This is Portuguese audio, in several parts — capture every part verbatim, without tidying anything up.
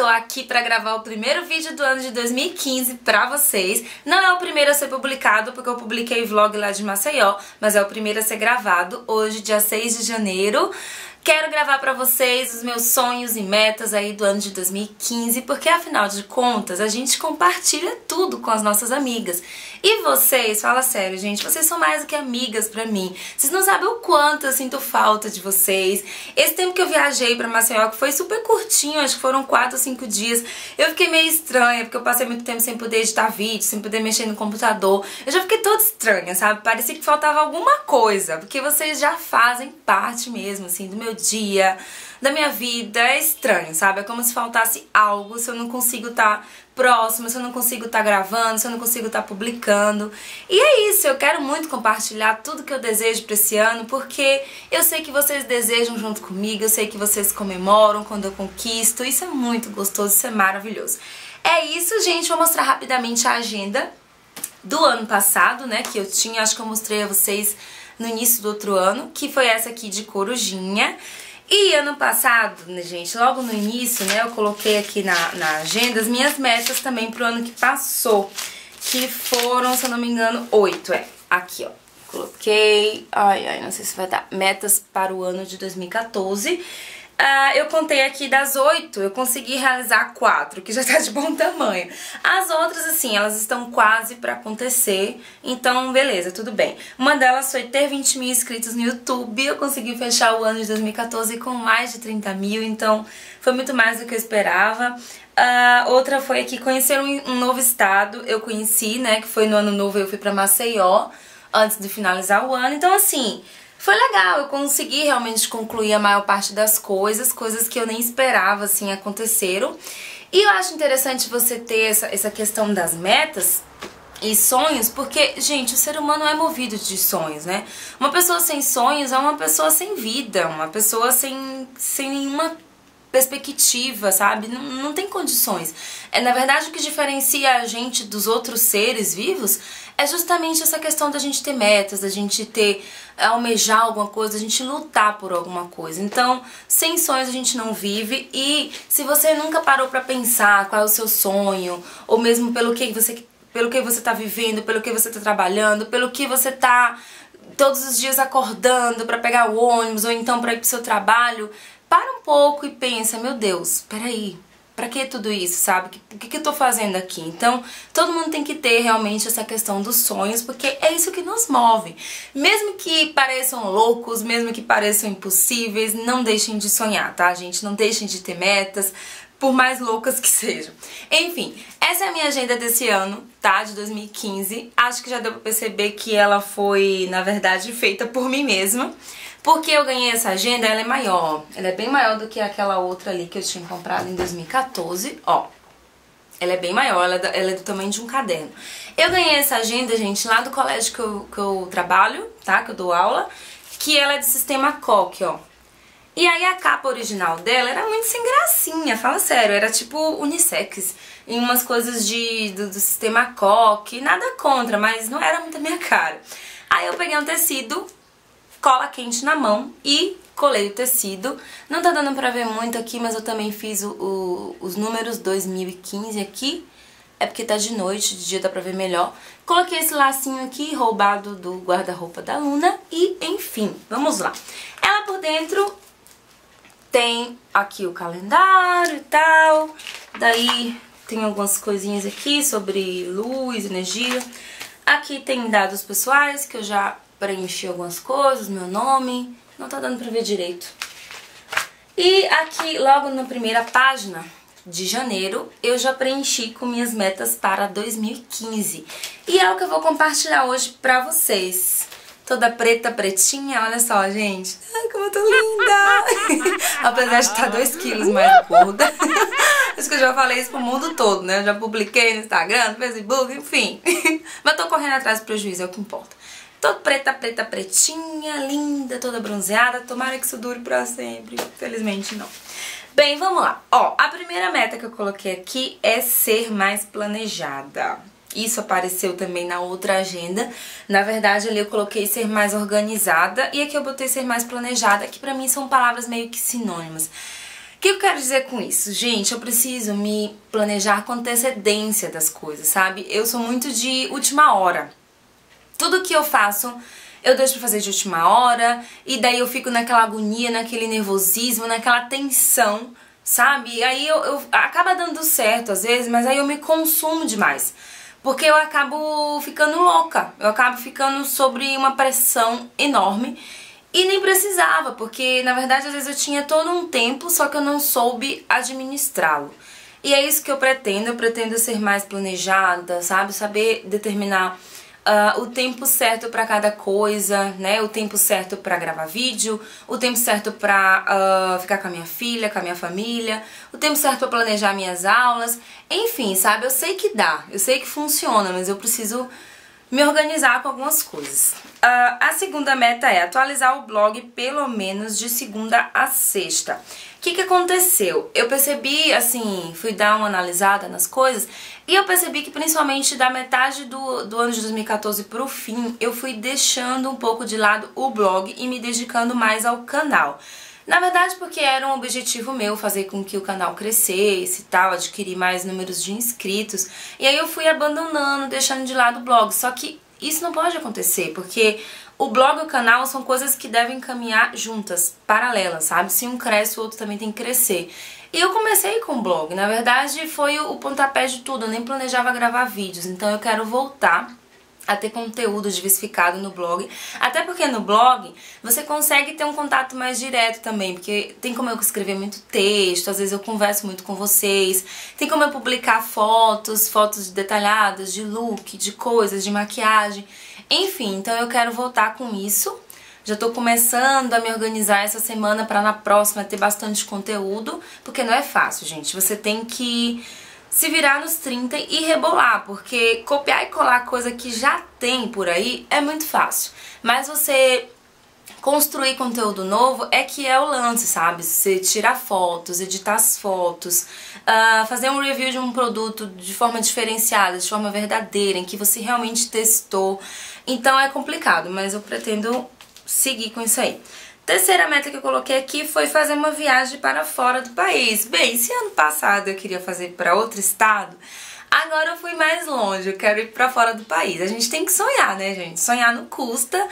tô aqui pra gravar o primeiro vídeo do ano de dois mil e quinze pra vocês. Não é o primeiro a ser publicado, porque eu publiquei vlog lá de Maceió, mas é o primeiro a ser gravado, hoje, dia seis de janeiro. Quero gravar pra vocês os meus sonhos e metas aí do ano de dois mil e quinze, porque afinal de contas a gente compartilha tudo com as nossas amigas. E vocês, fala sério, gente, vocês são mais do que amigas pra mim. Vocês não sabem o quanto eu sinto falta de vocês. Esse tempo que eu viajei pra Maceió, que foi super curtinho, acho que foram quatro ou cinco dias, eu fiquei meio estranha, porque eu passei muito tempo sem poder editar vídeo, sem poder mexer no computador. Eu já fiquei toda estranha, sabe? Parecia que faltava alguma coisa, porque vocês já fazem parte mesmo, assim, do meu dia, da minha vida. É estranho, sabe? É como se faltasse algo, se eu não consigo estar próxima, se eu não consigo estar gravando, se eu não consigo estar publicando. E é isso, eu quero muito compartilhar tudo que eu desejo pra esse ano, porque eu sei que vocês desejam junto comigo, eu sei que vocês comemoram quando eu conquisto. Isso é muito gostoso, isso é maravilhoso. É isso, gente, vou mostrar rapidamente a agenda do ano passado, né, que eu tinha, acho que eu mostrei a vocês no início do outro ano, que foi essa aqui de corujinha. E ano passado, né, gente, logo no início, né, eu coloquei aqui na, na agenda as minhas metas também pro ano que passou, que foram, se eu não me engano, oito, é, aqui, ó, coloquei, ai, ai, não sei se vai dar, metas para o ano de dois mil e quatorze. Uh, eu contei aqui das oito, eu consegui realizar quatro, que já tá de bom tamanho. As outras, assim, elas estão quase pra acontecer, então beleza, tudo bem. Uma delas foi ter vinte mil inscritos no YouTube, eu consegui fechar o ano de dois mil e quatorze com mais de trinta mil, então foi muito mais do que eu esperava. Uh, outra foi aqui conhecer um, um novo estado, eu conheci, né, que foi no ano novo, eu fui pra Maceió, antes de finalizar o ano, então assim... Foi legal, eu consegui realmente concluir a maior parte das coisas, coisas que eu nem esperava, assim, aconteceram. E eu acho interessante você ter essa, essa questão das metas e sonhos, porque, gente, o ser humano é movido de sonhos, né? Uma pessoa sem sonhos é uma pessoa sem vida, uma pessoa sem, sem nenhuma perspectiva, sabe? Não, não tem condições. É, na verdade, o que diferencia a gente dos outros seres vivos é justamente essa questão da gente ter metas, da gente ter, almejar alguma coisa, da gente lutar por alguma coisa. Então, sem sonhos a gente não vive. E se você nunca parou pra pensar qual é o seu sonho, ou mesmo pelo que você, pelo que você tá vivendo, pelo que você tá trabalhando, pelo que você tá todos os dias acordando pra pegar o ônibus, ou então pra ir pro seu trabalho, para um pouco e pensa, meu Deus, peraí, pra que tudo isso, sabe? O que, que eu tô fazendo aqui? Então, todo mundo tem que ter realmente essa questão dos sonhos, porque é isso que nos move. Mesmo que pareçam loucos, mesmo que pareçam impossíveis, não deixem de sonhar, tá, gente? Não deixem de ter metas, por mais loucas que sejam. Enfim, essa é a minha agenda desse ano, tá? De dois mil e quinze. Acho que já deu pra perceber que ela foi, na verdade, feita por mim mesma. Porque eu ganhei essa agenda, ela é maior. Ela é bem maior do que aquela outra ali que eu tinha comprado em dois mil e quatorze. Ó, ela é bem maior, ela é, da, ela é do tamanho de um caderno. Eu ganhei essa agenda, gente, lá do colégio que eu, que eu trabalho, tá? Que eu dou aula. Que ela é do sistema Coque, ó. E aí a capa original dela era muito sem gracinha, fala sério. Era tipo unissex, em umas coisas de, do, do sistema Coque. Nada contra, mas não era muito a minha cara. Aí eu peguei um tecido... cola quente na mão e colei o tecido. Não tá dando pra ver muito aqui, mas eu também fiz o, o, os números dois mil e quinze aqui. É porque tá de noite, de dia dá pra ver melhor. Coloquei esse lacinho aqui, roubado do guarda-roupa da Luna. E, enfim, vamos lá. Ela por dentro tem aqui o calendário e tal. Daí tem algumas coisinhas aqui sobre luz, energia. Aqui tem dados pessoais que eu já... preenchi algumas coisas, meu nome, não tá dando pra ver direito. E aqui, logo na primeira página de janeiro, eu já preenchi com minhas metas para dois mil e quinze. E é o que eu vou compartilhar hoje pra vocês. Toda preta, pretinha, olha só, gente. Ai, como eu tô linda! Apesar de estar dois quilos mais gorda. Acho que eu já falei isso pro mundo todo, né? Eu já publiquei no Instagram, no Facebook, enfim. Mas tô correndo atrás do prejuízo, é o que importa. Tô preta, preta, pretinha, linda, toda bronzeada. Tomara que isso dure pra sempre. Felizmente não. Bem, vamos lá. Ó, a primeira meta que eu coloquei aqui é ser mais planejada. Isso apareceu também na outra agenda. Na verdade, ali eu coloquei ser mais organizada. E aqui eu botei ser mais planejada, que pra mim são palavras meio que sinônimas. que eu quero dizer com isso? Gente, eu preciso me planejar com antecedência das coisas, sabe? Eu sou muito de última hora. Tudo que eu faço, eu deixo pra fazer de última hora, e daí eu fico naquela agonia, naquele nervosismo, naquela tensão, sabe? E aí eu, eu acaba dando certo às vezes, mas aí eu me consumo demais. Porque eu acabo ficando louca, eu acabo ficando sobre uma pressão enorme. E nem precisava, porque na verdade às vezes eu tinha todo um tempo, só que eu não soube administrá-lo. E é isso que eu pretendo, eu pretendo ser mais planejada, sabe? Saber determinar uh, o tempo certo pra cada coisa, né? O tempo certo pra gravar vídeo, o tempo certo pra uh, ficar com a minha filha, com a minha família, o tempo certo pra planejar minhas aulas. Enfim, sabe? Eu sei que dá, eu sei que funciona, mas eu preciso me organizar com algumas coisas. Uh, a segunda meta é atualizar o blog pelo menos de segunda a sexta. O que que aconteceu? Eu percebi, assim, fui dar uma analisada nas coisas e eu percebi que principalmente da metade do, do ano de dois mil e quatorze pro fim, eu fui deixando um pouco de lado o blog e me dedicando mais ao canal. Na verdade, porque era um objetivo meu fazer com que o canal crescesse e tal, adquirir mais números de inscritos. E aí eu fui abandonando, deixando de lado o blog. Só que isso não pode acontecer, porque o blog e o canal são coisas que devem caminhar juntas, paralelas, sabe? Se um cresce, o outro também tem que crescer. E eu comecei com o blog. Na verdade, foi o pontapé de tudo. Eu nem planejava gravar vídeos, então eu quero voltar a ter conteúdo diversificado no blog, até porque no blog você consegue ter um contato mais direto também, porque tem como eu escrever muito texto, às vezes eu converso muito com vocês, tem como eu publicar fotos, fotos detalhadas de look, de coisas, de maquiagem, enfim, então eu quero voltar com isso. Já tô começando a me organizar essa semana para na próxima ter bastante conteúdo, porque não é fácil, gente, você tem que se virar nos trinta e rebolar, porque copiar e colar coisa que já tem por aí é muito fácil. Mas você construir conteúdo novo é que é o lance, sabe? Você tirar fotos, editar as fotos, uh, fazer um review de um produto de forma diferenciada, de forma verdadeira, em que você realmente testou. Então é complicado, mas eu pretendo seguir com isso aí. Terceira meta que eu coloquei aqui foi fazer uma viagem para fora do país. Bem, se ano passado eu queria fazer para outro estado, agora eu fui mais longe, eu quero ir para fora do país. A gente tem que sonhar, né, gente? Sonhar não custa.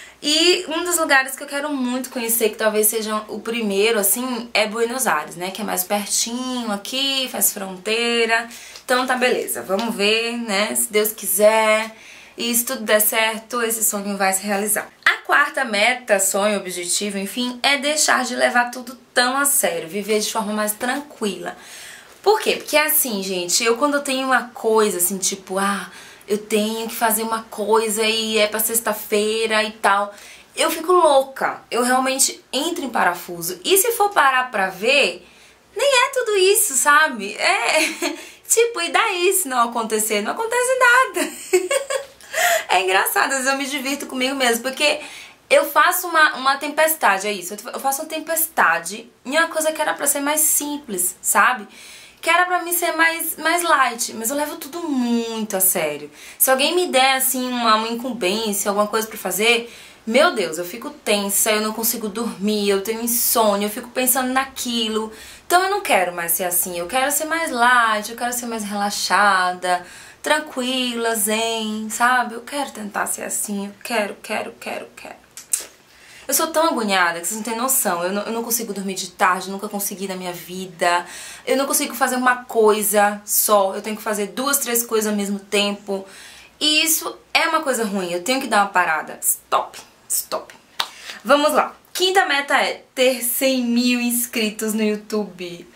E um dos lugares que eu quero muito conhecer, que talvez seja o primeiro, assim, é Buenos Aires, né? Que é mais pertinho aqui, faz fronteira. Então tá, beleza, vamos ver, né? Se Deus quiser e se tudo der certo, esse sonho vai se realizar. A quarta meta, sonho, objetivo, enfim, é deixar de levar tudo tão a sério, viver de forma mais tranquila. Por quê? Porque assim, gente, eu quando eu tenho uma coisa assim, tipo, ah, eu tenho que fazer uma coisa e é pra sexta-feira e tal, eu fico louca, eu realmente entro em parafuso. E se for parar pra ver, nem é tudo isso, sabe? É, tipo, e daí se não acontecer? Não acontece nada. É engraçado, às vezes eu me divirto comigo mesmo, porque eu faço uma, uma tempestade, é isso, eu faço uma tempestade em uma coisa que era pra ser mais simples, sabe? Que era pra mim ser mais, mais light, mas eu levo tudo muito a sério. Se alguém me der, assim, uma, uma incumbência, alguma coisa pra fazer, meu Deus, eu fico tensa, eu não consigo dormir, eu tenho insônia, eu fico pensando naquilo. Então eu não quero mais ser assim, eu quero ser mais light, eu quero ser mais relaxada, tranquila, zen, sabe? Eu quero tentar ser assim, eu quero, quero, quero, quero. Eu sou tão agoniada que vocês não têm noção. Eu não, eu não consigo dormir de tarde, nunca consegui na minha vida. Eu não consigo fazer uma coisa só. Eu tenho que fazer duas, três coisas ao mesmo tempo. E isso é uma coisa ruim. Eu tenho que dar uma parada. Stop, stop. Vamos lá. Quinta meta é ter cem mil inscritos no YouTube.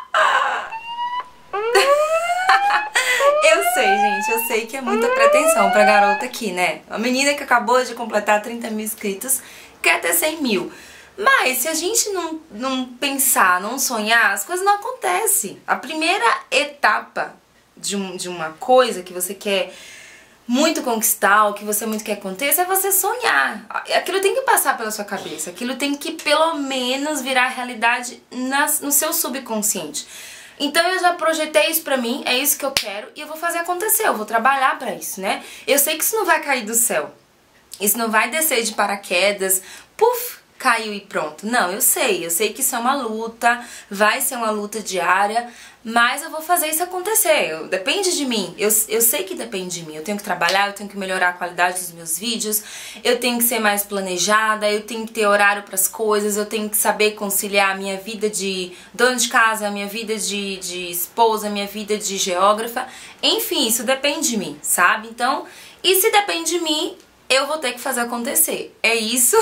Eu sei, gente, eu sei que é muita pretensão pra garota aqui, né? A menina que acabou de completar trinta mil inscritos quer ter cem mil. Mas se a gente não, não pensar, não sonhar, as coisas não acontecem. A primeira etapa de, um, de uma coisa que você quer muito conquistar, o que você muito quer acontecer, é você sonhar. Aquilo tem que passar pela sua cabeça, aquilo tem que pelo menos virar realidade nas, no seu subconsciente. Então eu já projetei isso pra mim, é isso que eu quero e eu vou fazer acontecer, eu vou trabalhar pra isso, né? Eu sei que isso não vai cair do céu, isso não vai descer de paraquedas, puf, caiu e pronto. Não, eu sei, eu sei que isso é uma luta, vai ser uma luta diária, mas eu vou fazer isso acontecer. Eu, depende de mim, eu, eu sei que depende de mim. Eu tenho que trabalhar, eu tenho que melhorar a qualidade dos meus vídeos, eu tenho que ser mais planejada, eu tenho que ter horário para as coisas, eu tenho que saber conciliar a minha vida de dona de casa, a minha vida de, de esposa, a minha vida de geógrafa. Enfim, isso depende de mim, sabe? Então, e se depende de mim, eu vou ter que fazer acontecer. É isso.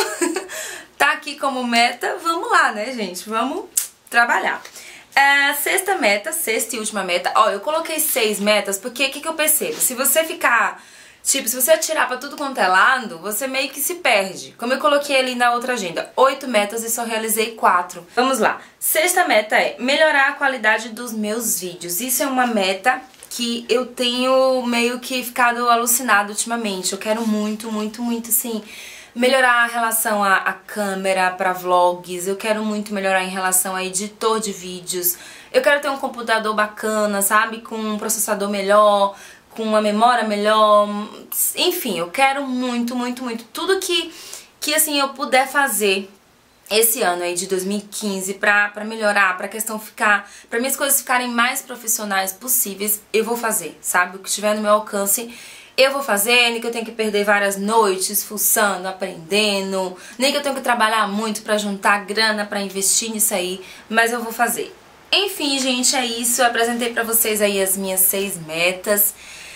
Tá aqui como meta, vamos lá, né, gente? Vamos trabalhar. É, sexta meta, sexta e última meta. Ó, eu coloquei seis metas porque o que, que eu percebo? Se você ficar, tipo, se você atirar pra tudo quanto é lado, você meio que se perde. Como eu coloquei ali na outra agenda, oito metas e só realizei quatro. Vamos lá. Sexta meta é melhorar a qualidade dos meus vídeos. Isso é uma meta que eu tenho meio que ficado alucinada ultimamente. Eu quero muito, muito, muito, assim, melhorar a relação à, à câmera para vlogs. Eu quero muito melhorar em relação a editor de vídeos. Eu quero ter um computador bacana, sabe? Com um processador melhor, com uma memória melhor. Enfim, eu quero muito, muito, muito. Tudo que, que assim, eu puder fazer esse ano aí de dois mil e quinze pra, pra melhorar, pra questão ficar, pra minhas coisas ficarem mais profissionais possíveis, eu vou fazer, sabe? O que estiver no meu alcance, eu vou fazer, nem que eu tenha que perder várias noites fuçando, aprendendo, nem que eu tenha que trabalhar muito pra juntar grana pra investir nisso aí, mas eu vou fazer. Enfim, gente, é isso. Eu apresentei pra vocês aí as minhas seis metas.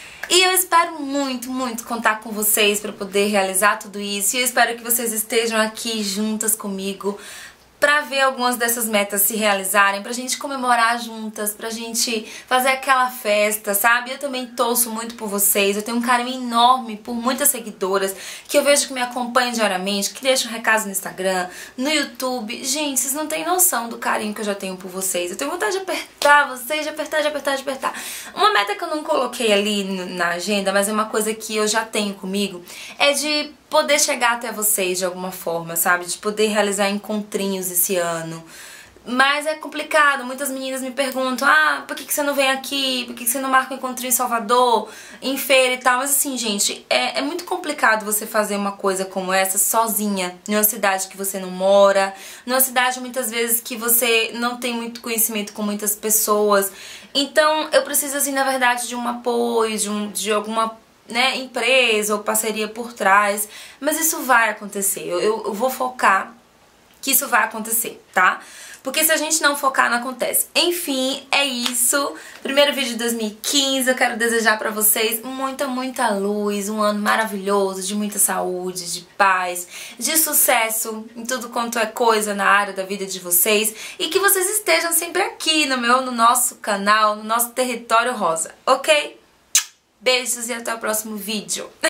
E eu espero muito, muito contar com vocês para poder realizar tudo isso. E eu espero que vocês estejam aqui juntas comigo pra ver algumas dessas metas se realizarem, pra gente comemorar juntas, pra gente fazer aquela festa, sabe? Eu também torço muito por vocês, eu tenho um carinho enorme por muitas seguidoras que eu vejo que me acompanham diariamente, que deixam recados no Instagram, no YouTube. Gente, vocês não têm noção do carinho que eu já tenho por vocês. Eu tenho vontade de apertar vocês, de apertar, de apertar, de apertar. Uma meta que eu não coloquei ali na agenda, mas é uma coisa que eu já tenho comigo, é de poder chegar até vocês de alguma forma, sabe? De poder realizar encontrinhos esse ano. Mas é complicado, muitas meninas me perguntam: ah, por que que você não vem aqui? Por que que você não marca um encontrinho em Salvador, em feira e tal? Mas assim, gente, é, é muito complicado você fazer uma coisa como essa sozinha, numa cidade que você não mora, numa cidade muitas vezes que você não tem muito conhecimento com muitas pessoas. Então eu preciso, assim, na verdade, de um apoio, de, um, de alguma né, empresa ou parceria por trás, mas isso vai acontecer. Eu, eu, eu vou focar que isso vai acontecer, tá? Porque se a gente não focar, não acontece. Enfim, é isso. Primeiro vídeo de dois mil e quinze. Eu quero desejar pra vocês muita, muita luz, um ano maravilhoso, de muita saúde, de paz, de sucesso em tudo quanto é coisa na área da vida de vocês, e que vocês estejam sempre aqui no meu, no nosso canal, no nosso território rosa, ok? Beijos e até o próximo vídeo.